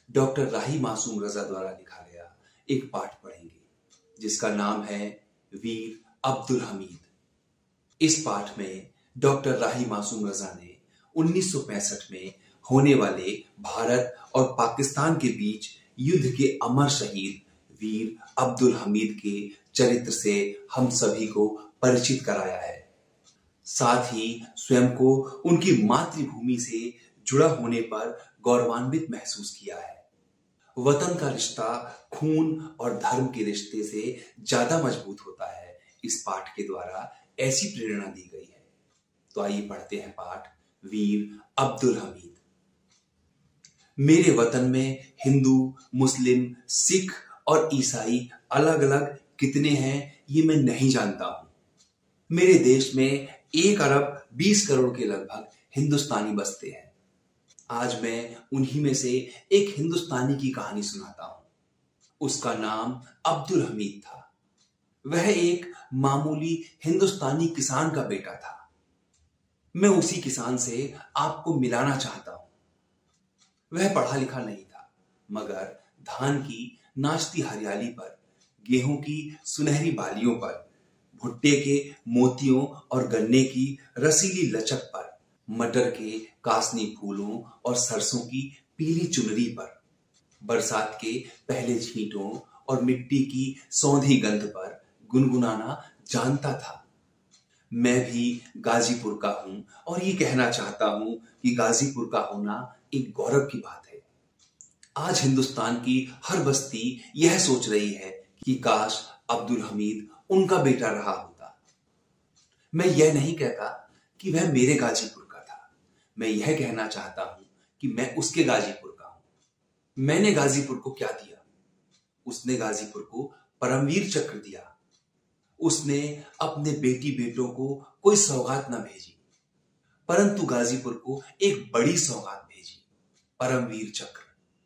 Doctor Rahi Masoom रजा द्वारा लिखा गया एक पाठ पढ़ेंगे जिसका नाम है वीर अब्दुल हमीद। इस पाठ में डॉक्टर राही मासूम रजा ने 1965 में होने वाले भारत और पाकिस्तान के बीच युद्ध के अमर शहीद वीर अब्दुल हमीद के चरित्र से हम सभी को परिचित कराया है। साथ ही स्वयं को उनकी मातृभूमि से जुड़ा होने पर गौरवान्वित महसूस किया है। वतन का रिश्ता खून और धर्म के रिश्ते से ज्यादा मजबूत होता है, इस पाठ के द्वारा ऐसी प्रेरणा दी गई है। तो आइए पढ़ते हैं पाठ वीर अब्दुल हमीद। मेरे वतन में हिंदू, मुस्लिम, सिख और ईसाई अलग अलग कितने हैं ये मैं नहीं जानता हूं। मेरे देश में 1 अरब 20 करोड़ के लगभग हिंदुस्तानी बसते हैं। आज मैं उन्हीं में से एक हिंदुस्तानी की कहानी सुनाता हूं। उसका नाम अब्दुल हमीद था। वह एक मामूली हिंदुस्तानी किसान का बेटा था। मैं उसी किसान से आपको मिलाना चाहता हूं। वह पढ़ा लिखा नहीं था, मगर धान की नाचती हरियाली पर, गेहूं की सुनहरी बालियों पर, भुट्टे के मोतियों और गन्ने की रसीली लचक पर, मटर के कासनी फूलों और सरसों की पीली चुनरी पर, बरसात के पहले छींटों और मिट्टी की सौंधी गंध पर गुनगुनाना जानता था। मैं भी गाजीपुर का हूं और ये कहना चाहता हूं कि गाजीपुर का होना एक गौरव की बात है। आज हिंदुस्तान की हर बस्ती यह सोच रही है कि काश अब्दुल हमीद उनका बेटा रहा होता। मैं यह नहीं कहता कि वह मेरे गाजीपुर का था। मैं यह कहना चाहता हूं कि मैं उसके गाजीपुर का हूं। मैंने गाजीपुर को क्या दिया? उसने गाजीपुर को परमवीर चक्र दिया। उसने अपने बेटी बेटों को कोई सौगात न भेजी, परंतु गाजीपुर को एक बड़ी सौगात भेजी, परमवीर चक्र।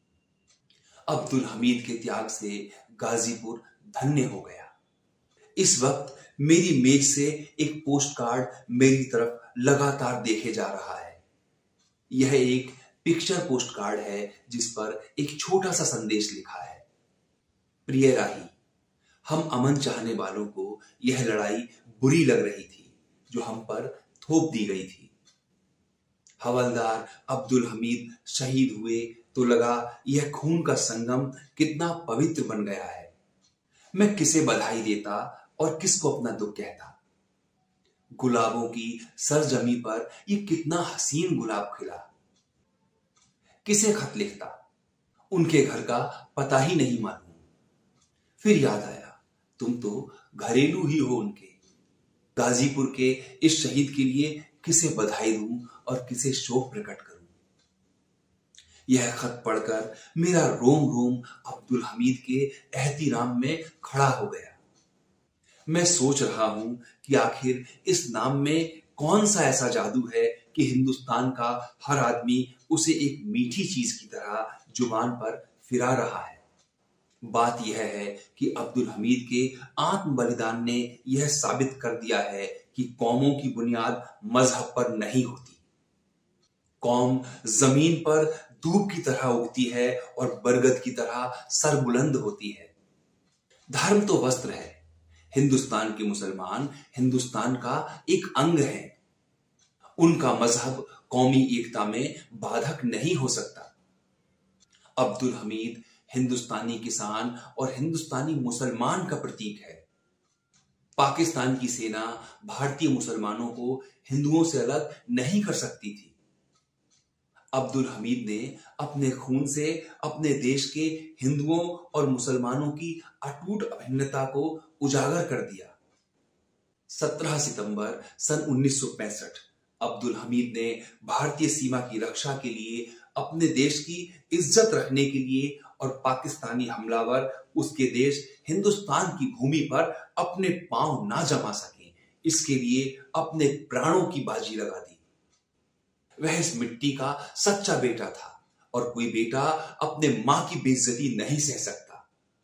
अब्दुल हमीद के त्याग से गाजीपुर धन्य हो गया। इस वक्त मेरी मेज से एक पोस्ट कार्ड मेरी तरफ लगातार देखे जा रहा है। यह एक पिक्चर पोस्ट कार्ड है जिस पर एक छोटा सा संदेश लिखा है। प्रिय राही, हम अमन चाहने वालों को यह लड़ाई बुरी लग रही थी जो हम पर थोप दी गई थी। हवलदार अब्दुल हमीद शहीद हुए तो लगा यह खून का संगम कितना पवित्र बन गया है। मैं किसे बधाई देता और किसको अपना दुख कहता। गुलाबों की सरजमी पर यह कितना हसीन गुलाब खिला। किसे खत लिखता, उनके घर का पता ही नहीं मालूम। फिर याद आया, तुम तो घरेलू ही हो उनके। गाजीपुर के इस शहीद के लिए किसे बधाई दूं और किसे शोक प्रकट करूं। यह खत पढ़कर मेरा रोम रोम अब्दुल हमीद के एहतिराम में खड़ा हो गया। मैं सोच रहा हूं कि आखिर इस नाम में कौन सा ऐसा जादू है कि हिंदुस्तान का हर आदमी उसे एक मीठी चीज की तरह जुबान पर फिरा रहा है। बात यह है कि अब्दुल हमीद के आत्म बलिदान ने यह साबित कर दिया है कि कौमों की बुनियाद मजहब पर नहीं होती। कौम जमीन पर धूप की तरह उगती है और बरगद की तरह सरबुलंद होती है। धर्म तो वस्त्र है। हिंदुस्तान के मुसलमान हिंदुस्तान का एक अंग है। उनका मजहब कौमी एकता में बाधक नहीं हो सकता। अब्दुल हमीद हिंदुस्तानी किसान और हिंदुस्तानी मुसलमान का प्रतीक है। पाकिस्तान की सेना भारतीय मुसलमानों को हिंदुओं से अलग नहीं कर सकती थी। अब्दुल हमीद ने अपने खून से अपने देश के हिंदुओं और मुसलमानों की अटूट अभिन्नता को उजागर कर दिया। 17 सितंबर सन 1965 अब्दुल हमीद ने भारतीय सीमा की रक्षा के लिए, अपने देश की इज्जत रखने के लिए और पाकिस्तानी हमलावर उसके देश हिंदुस्तान की भूमि पर अपने पांव ना जमा सके, इसके लिए अपने प्राणों की बाजी लगा दी। वह इस मिट्टी का सच्चा बेटा था और कोई बेटा अपने मां की बेइज्जती नहीं सह सकता।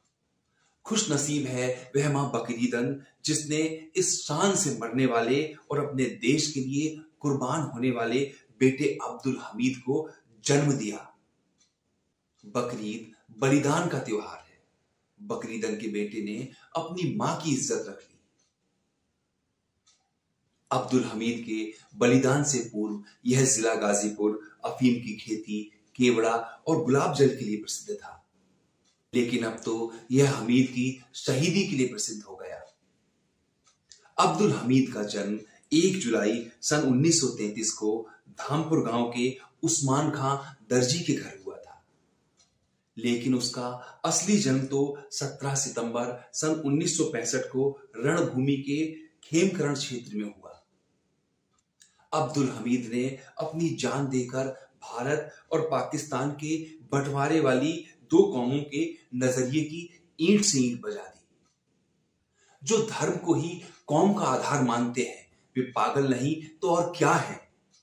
खुश नसीब है वह मां बकरीदन जिसने इस शान से मरने वाले और अपने देश के लिए कुर्बान होने वाले बेटे अब्दुल हमीद को जन्म दिया। बकरीद बलिदान का त्योहार है। बकरीदन के बेटे ने अपनी मां की इज्जत रख ली। अब्दुल हमीद के बलिदान से पूर्व यह जिला गाजीपुर अफीम की खेती, केवड़ा और गुलाब जल के लिए प्रसिद्ध था, लेकिन अब तो यह हमीद की शहीदी के लिए प्रसिद्ध हो गया। अब्दुल हमीद का जन्म 1 जुलाई सन 1933 को धामपुर गांव के उस्मान खां दर्जी के घर हुआ था, लेकिन उसका असली जन्म तो 17 सितंबर सन 1965 को रणभूमि के खेमकरण क्षेत्र में हुआ। अब्दुल हमीद ने अपनी जान देकर भारत और पाकिस्तान के बंटवारे वाली 2 कौमों के नजरिए की ईंट से ईंट बजा दी। जो धर्म को ही कौम का आधार मानते हैं वे पागल नहीं तो और क्या है।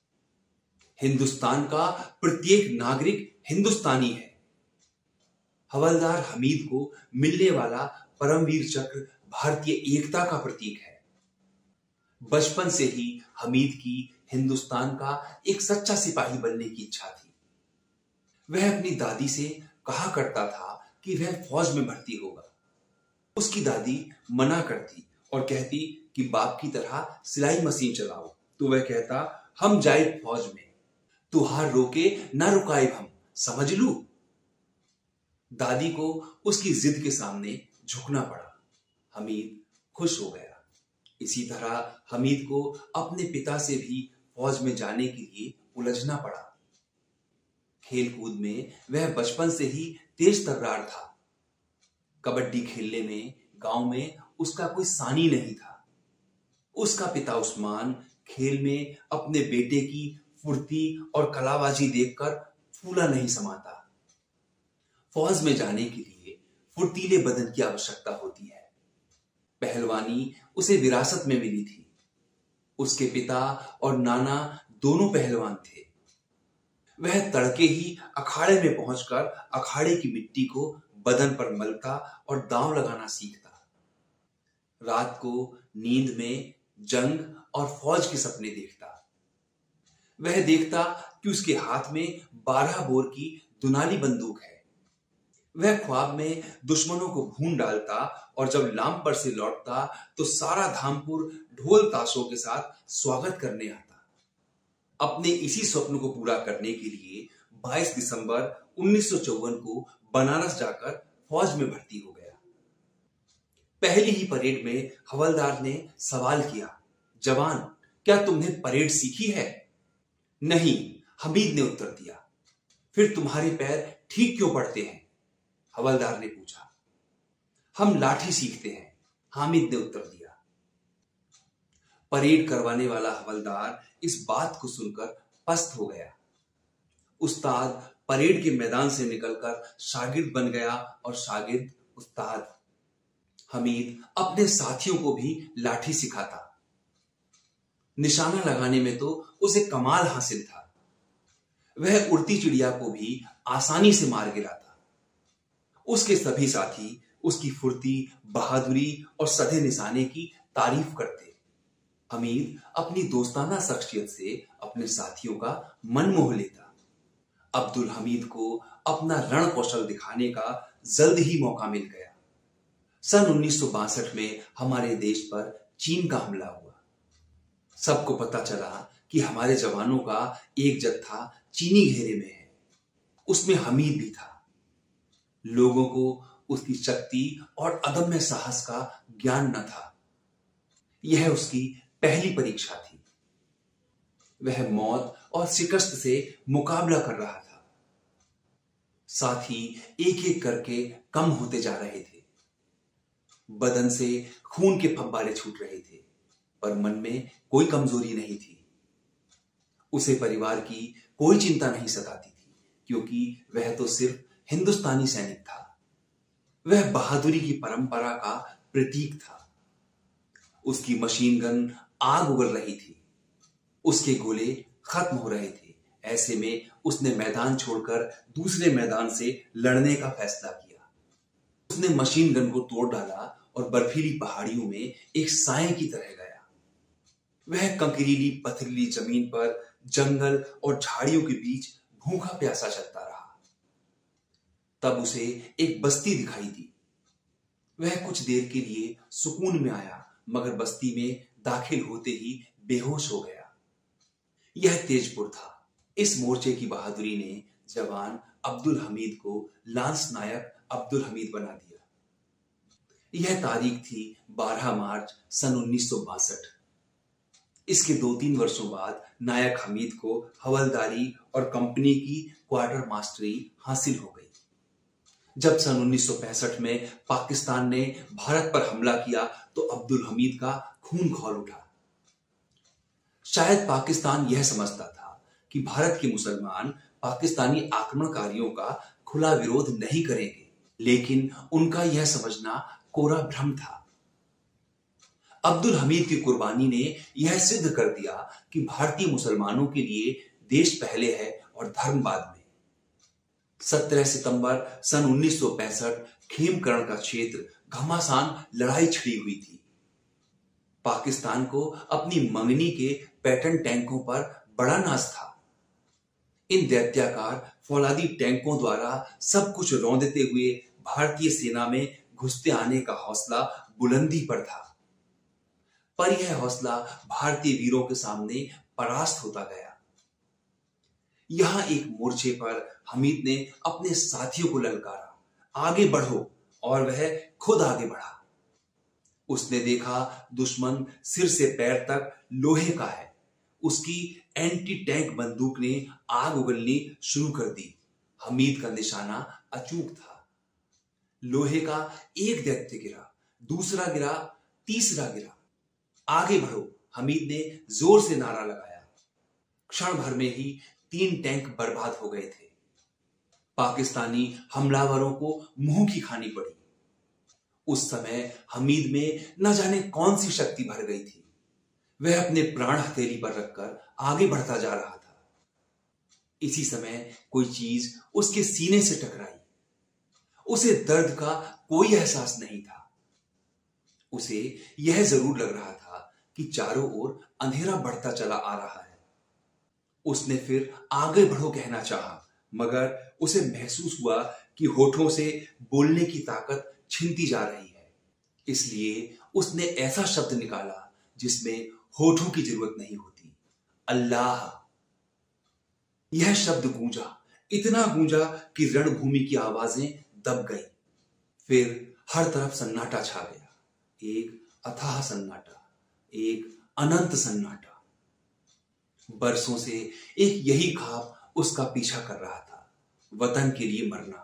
हिंदुस्तान का प्रत्येक नागरिक हिंदुस्तानी है। हवलदार हमीद को मिलने वाला परमवीर चक्र भारतीय एकता का प्रतीक है। बचपन से ही हमीद की हिंदुस्तान का एक सच्चा सिपाही बनने की इच्छा थी। वह अपनी दादी से कहा करता था कि वह फौज में भर्ती होगा। उसकी दादी मना करती और कहती कि बाप की तरह सिलाई मशीन चलाओ, तो वह कहता हम जाए फौज में, तुहार रोके ना रुकाए हम, समझ लू। दादी को उसकी जिद के सामने झुकना पड़ा। हमीद खुश हो गया। इसी तरह हमीद को अपने पिता से भी फौज में जाने के लिए उलझना पड़ा। खेल कूद में वह बचपन से ही तेज तर्रार था। कबड्डी खेलने में गांव में उसका कोई सानी नहीं था। उसका पिता उस्मान खेल में अपने बेटे की फुर्ती और कलाबाजी देखकर फूला नहीं समाता। फौज में जाने के लिए फुर्तीले बदन की आवश्यकता होती है। पहलवानी उसे विरासत में मिली थी। उसके पिता और नाना दोनों पहलवान थे। वह तड़के ही अखाड़े में पहुंचकर अखाड़े की मिट्टी को बदन पर मलता और दांव लगाना सीखता। रात को नींद में जंग और फौज के सपने देखता। वह देखता कि उसके हाथ में 12 बोर की दुनाली बंदूक है। वह ख्वाब में दुश्मनों को भून डालता और जब लाम पर से लौटता तो सारा धामपुर ढोल ताशों के साथ स्वागत करने आता। अपने इसी स्वप्न को पूरा करने के लिए 22 दिसंबर 1954 को बनारस जाकर फौज में भर्ती हो गया। पहली ही परेड में हवलदार ने सवाल किया, जवान क्या तुमने परेड सीखी है? नहीं, हमीद ने उत्तर दिया। फिर तुम्हारे पैर ठीक क्यों पड़ते हैं? हवलदार ने पूछा। हम लाठी सीखते हैं, हामिद ने उत्तर दिया। परेड करवाने वाला हवलदार इस बात को सुनकर पस्त हो गया। उस्ताद परेड के मैदान से निकलकर शागिर्द बन गया और शागिर्द उस्ताद। हमीद अपने साथियों को भी लाठी सिखाता। निशाना लगाने में तो उसे कमाल हासिल था। वह उड़ती चिड़िया को भी आसानी से मार गिराता। उसके सभी साथी उसकी फुर्ती, बहादुरी और सधे निशाने की तारीफ करते। हमीद अपनी दोस्ताना शख्सियत से अपने साथियों का मन मोह लेता। अब्दुल हमीद को अपना रण कौशल दिखाने का जल्द ही मौका मिल गया। सन 1962 में हमारे देश पर चीन का हमला हुआ। सबको पता चला कि हमारे जवानों का एक जत्था चीनी घेरे में है। उसमें हमीद भी था। लोगों को उसकी शक्ति और अदम्य साहस का ज्ञान न था। यह उसकी पहली परीक्षा थी। वह मौत और शिकस्त से मुकाबला कर रहा था। साथी एक एक करके कम होते जा रहे थे। बदन से खून के फव्वारे छूट रहे थे, पर मन में कोई कमजोरी नहीं थी। उसे परिवार की कोई चिंता नहीं सताती थी, क्योंकि वह तो सिर्फ हिंदुस्तानी सैनिक था। वह बहादुरी की परंपरा का प्रतीक था। उसकी मशीन गन आग उगल रही थी। उसके गोले खत्म हो रहे थे। ऐसे में उसने मैदान छोड़कर दूसरे मैदान से लड़ने का फैसला किया। उसने मशीन गन को तोड़ डाला और बर्फीली पहाड़ियों में एक साए की तरह गया। वह कंकरीली पथरीली जमीन पर जंगल और झाड़ियों के बीच भूखा प्यासा चलता रहा। तब उसे एक बस्ती दिखाई दी। वह कुछ देर के लिए सुकून में आया, मगर बस्ती में दाखिल होते ही बेहोश हो गया। यह तेजपुर था। इस मोर्चे की बहादुरी ने जवान अब्दुल हमीद को लांस नायक अब्दुल हमीद बना दिया। यह तारीख थी 12 मार्च सन 1962। इसके 2-3 वर्षों बाद नायक हमीद को हवलदारी और कंपनी की क्वार्टर मास्टरी हासिल हो गई। जब सन 1965 में पाकिस्तान ने भारत पर हमला किया तो अब्दुल हमीद का खून खौल उठा। शायद पाकिस्तान यह समझता था कि भारत के मुसलमान पाकिस्तानी आक्रमणकारियों का खुला विरोध नहीं करेंगे, लेकिन उनका यह समझना कोरा भ्रम था। अब्दुल हमीद की कुर्बानी ने यह सिद्ध कर दिया कि भारतीय मुसलमानों के लिए देश पहले है और धर्म बाद में। 17 सितंबर सन 1965 खेमकरण का क्षेत्र घमासान लड़ाई छिड़ी हुई थी। पाकिस्तान को अपनी मंगनी के पैटर्न टैंकों पर बड़ा नाज था। इन दैत्याकार फौलादी टैंकों द्वारा सब कुछ रौंदते हुए भारतीय सेना में घुसते आने का हौसला बुलंदी पर था, पर यह हौसला भारतीय वीरों के सामने परास्त होता गया। यहां एक मोर्चे पर हमीद ने अपने साथियों को ललकारा, आगे बढ़ो, और वह खुद आगे बढ़ा। उसने देखा दुश्मन सिर से पैर तक लोहे का है। उसकी एंटी टैंक बंदूक ने आग उगलनी शुरू कर दी। हमीद का निशाना अचूक था। लोहे का एक दैत्य गिरा, दूसरा गिरा, तीसरा गिरा। आगे बढ़ो, हमीद ने जोर से नारा लगाया। क्षण भर में ही 3 टैंक बर्बाद हो गए थे। पाकिस्तानी हमलावरों को मुंह की खानी पड़ी। उस समय हमीद में न जाने कौन सी शक्ति भर गई थी। वह अपने प्राण हथेली पर रखकर आगे बढ़ता जा रहा था। इसी समय कोई चीज उसके सीने से टकराई। उसे दर्द का कोई एहसास नहीं था। उसे यह जरूर लग रहा था कि चारों ओर अंधेरा बढ़ता चला आ रहा है। उसने फिर आगे बढ़ो कहना चाहा, मगर उसे महसूस हुआ कि होठों से बोलने की ताकत छिनती जा रही है। इसलिए उसने ऐसा शब्द निकाला जिसमें होठों की जरूरत नहीं होती, अल्लाह। यह शब्द गूंजा, इतना गूंजा कि रणभूमि की आवाजें दब गई। फिर हर तरफ सन्नाटा छा गया, एक अथाह सन्नाटा, एक अनंत सन्नाटा। बरसों से एक यही ख्वाब उसका पीछा कर रहा था, वतन के लिए मरना।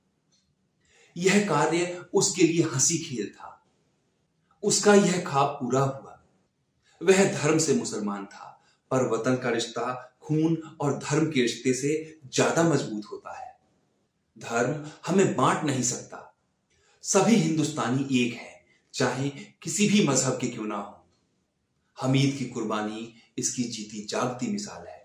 यह कार्य उसके लिए हंसी खेल था। उसका यह ख्वाब पूरा हुआ। वह धर्म से मुसलमान था, पर वतन का रिश्ता खून और धर्म के रिश्ते से ज्यादा मजबूत होता है। धर्म हमें बांट नहीं सकता। सभी हिंदुस्तानी एक हैं, चाहे किसी भी मजहब के क्यों ना हो। हमीद की कुर्बानी इसकी जीती जागती मिसाल है।